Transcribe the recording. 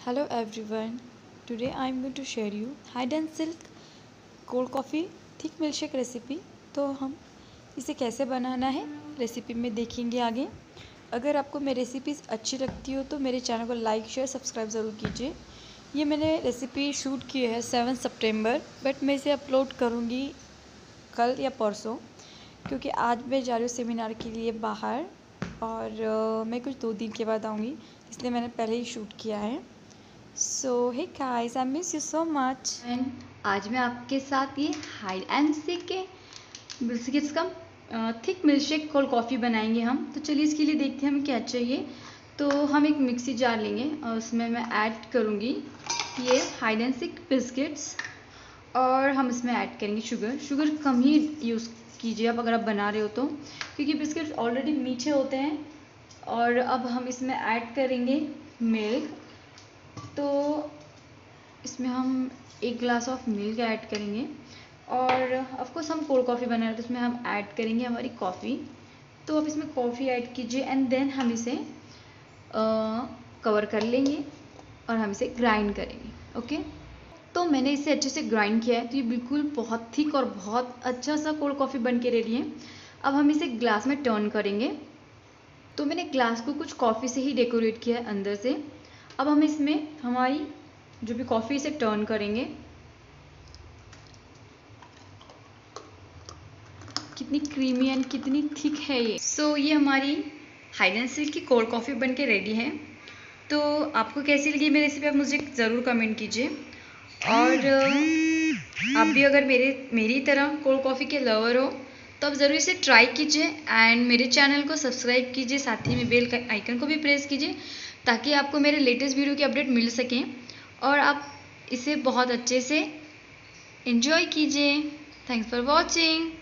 Hello everyone. Today I am going to share you hide and silk cold coffee thick milkshake recipe. तो हम इसे कैसे बनाना है recipe में देखेंगे आगे। अगर आपको मेरी रेसिपीज़ अच्छी लगती हो तो मेरे चैनल को लाइक शेयर सब्सक्राइब ज़रूर कीजिए। ये मैंने रेसिपी शूट की है 7 सितंबर, बट मैं इसे अपलोड करूँगी कल या परसों, क्योंकि आज मैं जा रही हूँ सेमिनार के लिए बाहर और मैं कुछ 2 दिन के बाद आऊँगी, इसलिए मैंने पहले ही शूट किया है। So hey guys, I miss you so much. And आज मैं आपके साथ ये हाइड एंड सीक के बिस्किट्स का थिक मिल्कशेक कोल्ड कॉफ़ी बनाएंगे हम। तो चलिए इसके लिए देखते हैं हमें क्या चाहिए। तो हम एक मिक्सी जार लेंगे और उसमें मैं ऐड करूँगी ये हाइड एंड सीक बिस्किट्स, और हम इसमें ऐड करेंगे शुगर कम ही यूज़ कीजिए आप अगर आप बना रहे हो तो, क्योंकि बिस्किट्स ऑलरेडी मीठे होते हैं। और अब हम इसमें ऐड करेंगे मिल्क। तो इसमें हम 1 ग्लास ऑफ मिल्क ऐड करेंगे, और ऑफ कोर्स हम कोल्ड कॉफ़ी बना रहे हैं तो इसमें हम ऐड करेंगे हमारी कॉफ़ी। तो अब इसमें कॉफ़ी ऐड कीजिए एंड देन हम इसे कवर कर लेंगे और हम इसे ग्राइंड करेंगे। ओके, तो मैंने इसे अच्छे से ग्राइंड किया है, तो ये बिल्कुल बहुत थिक और बहुत अच्छा सा कोल्ड कॉफ़ी बन के रेडी है। अब हम इसे ग्लास में टर्न करेंगे। तो मैंने ग्लास को कुछ कॉफ़ी से ही डेकोरेट किया है अंदर से। अब हम इसमें हमारी जो भी कॉफ़ी इसे टर्न करेंगे। कितनी क्रीमी एंड कितनी थिक है ये। सो ये हमारी हाइड एंड सीक की कोल्ड कॉफ़ी बन के रेडी है। तो आपको कैसी लगी मेरी रेसिपी आप मुझे ज़रूर कमेंट कीजिए। और आप भी अगर मेरी तरह कोल्ड कॉफ़ी के लवर हो तो आप ज़रूर इसे ट्राई कीजिए एंड मेरे चैनल को सब्सक्राइब कीजिए, साथ ही में बेल का आइकन को भी प्रेस कीजिए ताकि आपको मेरे लेटेस्ट वीडियो की अपडेट मिल सकें और आप इसे बहुत अच्छे से एंजॉय कीजिए। Thanks for watching.